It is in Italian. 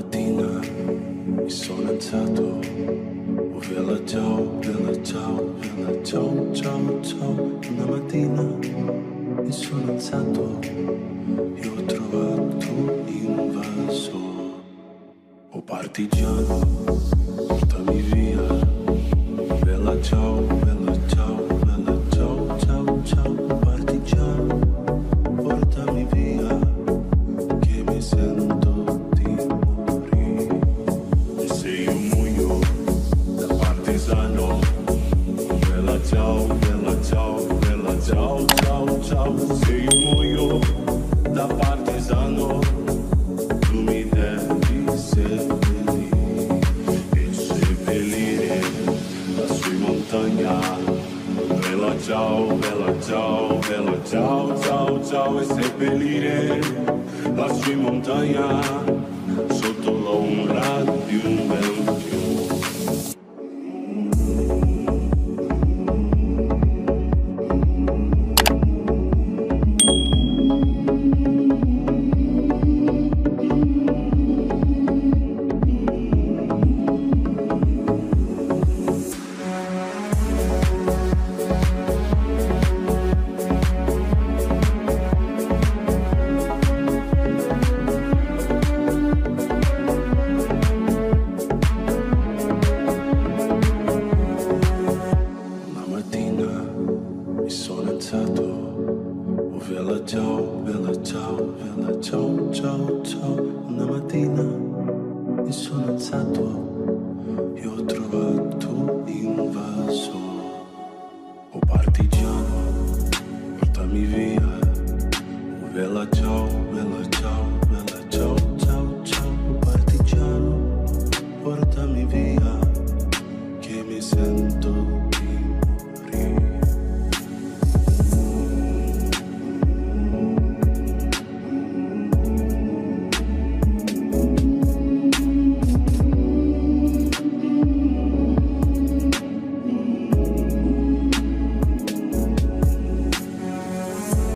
mattina mi sono alzato, oh bella ciao, bella ciao, bella ciao, ciao, ciao. Una mattina mi sono alzato e ho trovato invaso. Oh partigiano, portami via, bella ciao, bella ciao, bella ciao, ciao, ciao. Oh partigiano, portami via, che mi sento di morire. E se io muoio da partigiano, bella ciao, bella ciao, bella ciao, ciao, ciao. Se io muoio da partigiano, tu mi devi seppellire e seppellire lassù in montagna. Bella ciao, bella ciao, bella ciao, ciao, ciao. E seppellire lassù in montagna sotto l'ombra di un bel fiume. Mi